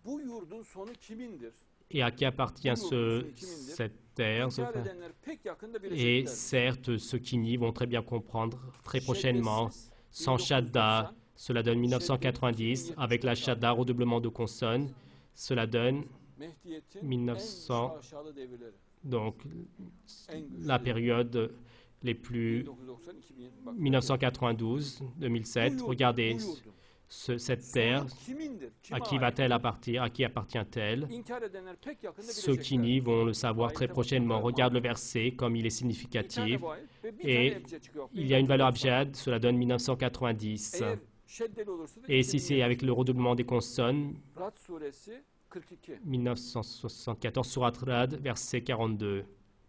Et à qui appartient cette terre? Et certes, ceux qui nient vont très bien comprendre très prochainement. Sans Shadda, cela donne 1990. Avec la Shadda, redoublement de consonnes, cela donne 1900. Donc, la période les plus 1992-2007. Regardez cette terre. À qui va-t-elle appartenir? À qui appartient-elle? Ceux qui nient vont le savoir très prochainement. Regarde le verset comme il est significatif. Et il y a une valeur abjad, cela donne 1990. Et si c'est avec le redoublement des consonnes, 1974, Surat Rad, verset 42.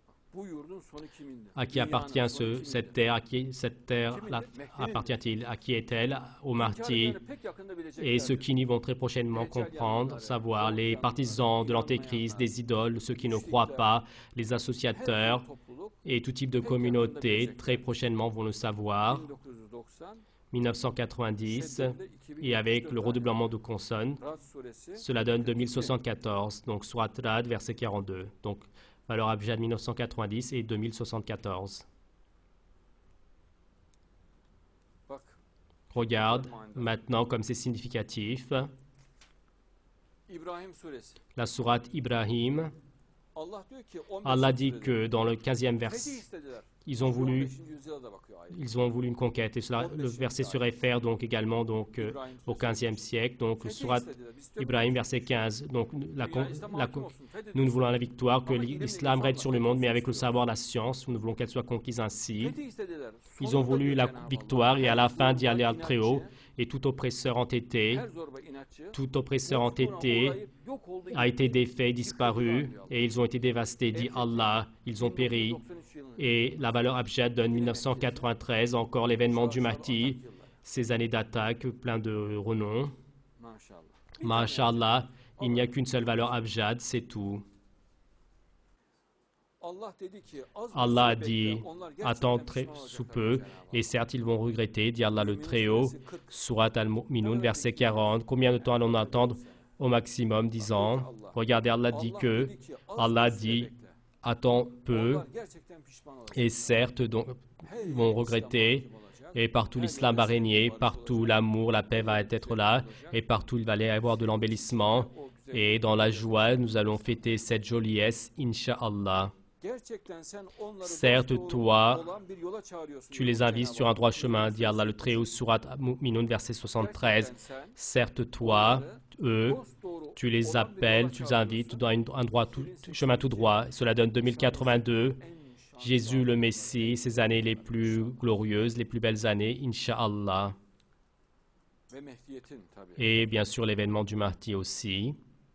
À qui appartient cette terre? À qui cette terre appartient-il? À qui est-elle? Au Mahdi. Et ceux qui n'y vont très prochainement comprendre, savoir les partisans de l'antéchrist, des idoles, ceux qui ne croient pas, les associateurs et tout type de communauté, très prochainement vont le savoir. 1990, et avec le redoublement de consonnes, cela donne 2074, donc Surat Rad, verset 42. Donc, valeur abjad 1990 et 2074. Regarde maintenant comme c'est significatif. La sourate Ibrahim, Allah dit que dans le 15e verset, ils ont voulu une conquête. Et cela, le verset se réfère donc également donc, au 15e siècle. Donc, sourate Ibrahim, verset 15. Donc, nous voulons la victoire, que l'islam règne sur le monde, mais avec le savoir, la science, nous voulons qu'elle soit conquise ainsi. Ils ont voulu la victoire et à la fin dit Allah très haut, et tout oppresseur entêté a été défait, disparu, et ils ont été dévastés, dit Allah, ils ont péri. Et la valeur abjad donne 1993, encore l'événement du Mahdi, ces années d'attaque, plein de renom. Masha'Allah, il n'y a qu'une seule valeur abjad, c'est tout. Allah a dit, attends sous peu, et certes ils vont regretter, dit Allah le Très-Haut, Surat Al-Mu'minun, verset 40. Combien de temps allons-nous attendre? Au maximum 10 ans. Regardez, Allah dit, attends peu, et certes donc, ils vont regretter, et partout l'islam va régner, partout l'amour, la paix va être là, et partout il va y avoir de l'embellissement, et dans la joie, nous allons fêter cette joliesse, Inch'Allah. Certes, toi, tu les invites sur un droit chemin, dit Allah le Très-Haut, Surat Mu'minun, verset 73. Certes, toi, eux, tu les appelles, tu les invites dans un chemin tout droit. Cela donne 2082. Jésus le Messie, ces années les plus glorieuses, les plus belles années, Inch'Allah. Et bien sûr, l'événement du Mahdi aussi.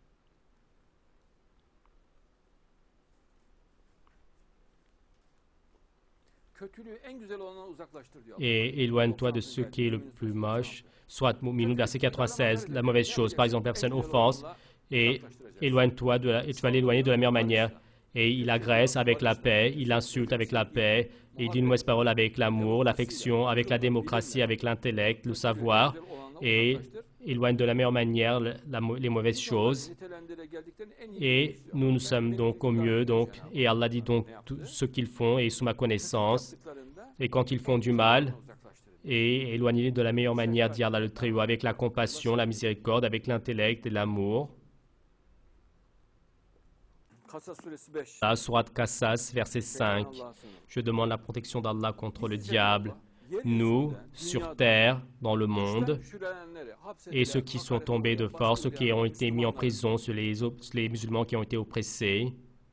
Et éloigne-toi de ce qui est le plus moche. Soit Mu'minun, verset 96, la mauvaise chose, par exemple, personne offense, et éloigne-toi et tu vas l'éloigner de la meilleure manière. Et il agresse avec la paix, il insulte avec la paix, et il dit une mauvaise parole avec l'amour, l'affection, avec la démocratie, avec l'intellect, le savoir, et éloigne de la meilleure manière les mauvaises choses. Et nous sommes donc au mieux, et Allah dit donc tout ce qu'ils font est sous ma connaissance. Et quand ils font du mal, et éloignez-les de la meilleure manière, dit Allah le Très-Haut, avec la compassion, la miséricorde, avec l'intellect et l'amour. La Sourate Qasas, verset 5. Je demande la protection d'Allah contre le diable. Nous, sur terre, dans le monde, et ceux qui sont tombés de force, ceux qui ont été mis en prison, les musulmans qui ont été oppressés,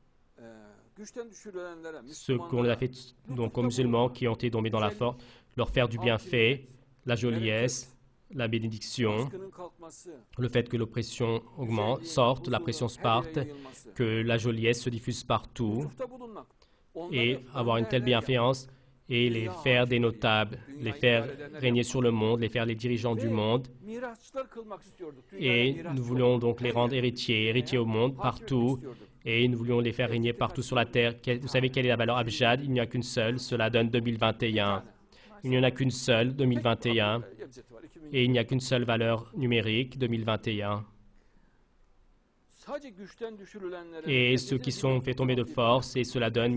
ceux qu'on a fait donc aux musulmans qui ont été tombés dans la force, leur faire du bienfait, la joliesse, la bénédiction, le fait que l'oppression sorte, la pression parte, que la joliesse se diffuse partout, et avoir une telle bienfaisance, et les faire des notables, les faire régner sur le monde, les faire les dirigeants du monde. Et nous voulions donc les rendre héritiers au monde, partout, et nous voulions les faire régner partout sur la terre. Vous savez quelle est la valeur abjad? Il n'y a qu'une seule, cela donne 2021. Il n'y en a qu'une seule, 2021, et il n'y a qu'une seule valeur numérique, 2021. et ceux qui sont fait tomber de force, et cela donne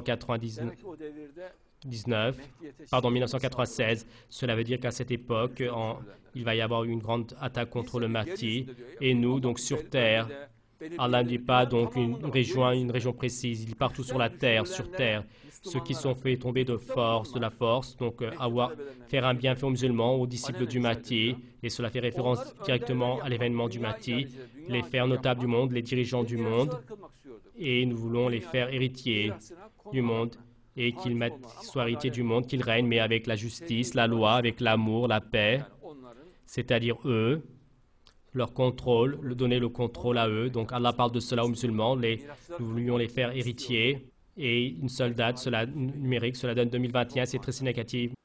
1996. Cela veut dire qu'à cette époque, il va y avoir une grande attaque contre le Mahdi. Et nous, donc sur terre, Allah ne dit pas donc une région précise, il dit partout sur la terre, sur terre. Ceux qui sont fait tomber de la force, donc faire un bienfait aux musulmans, aux disciples du Mahdi, et cela fait référence directement à l'événement du Mahdi, les faire notables du monde, les dirigeants du monde, et nous voulons les faire héritiers du monde, et qu'ils soient héritiers du monde, qu'ils règnent, mais avec la justice, la loi, avec l'amour, la paix, c'est-à-dire eux, leur contrôle, donner le contrôle à eux. Donc Allah parle de cela aux musulmans, nous voulions les faire héritiers. Et une seule date, cela numérique, cela donne 2021, c'est très significatif.